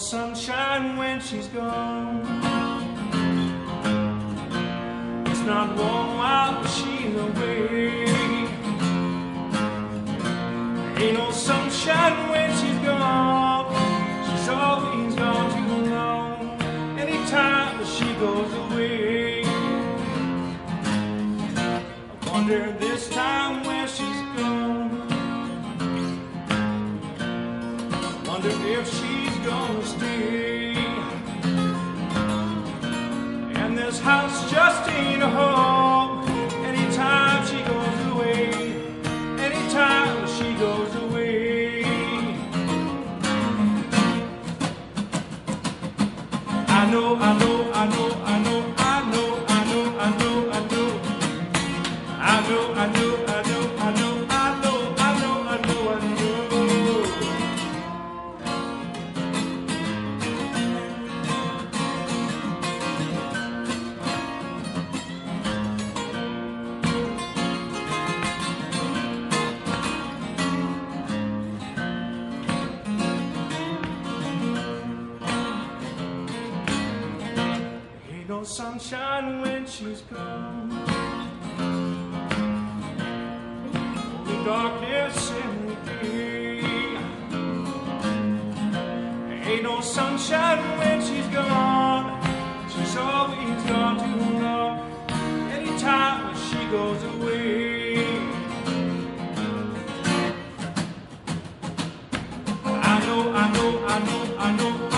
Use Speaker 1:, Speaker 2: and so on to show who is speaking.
Speaker 1: sunshine when she's gone. It's not warm while she's away. Ain't no sunshine when she's gone. She's always gone too long. Anytime that she goes away, I wonder this time where she's gone. I wonder if she's gonna stay. And this house just ain't a home. Anytime she goes away, anytime she goes away. I know, I know, I know, I know, I know, I know, I know, I know, I know, I know, I know, I know, I know, I know, I know, I know. Ain't no sunshine when she's gone. Only darkness in the day. Ain't no sunshine when she's gone. She's always gone too long. Anytime she goes away, I know, I know, I know, I know.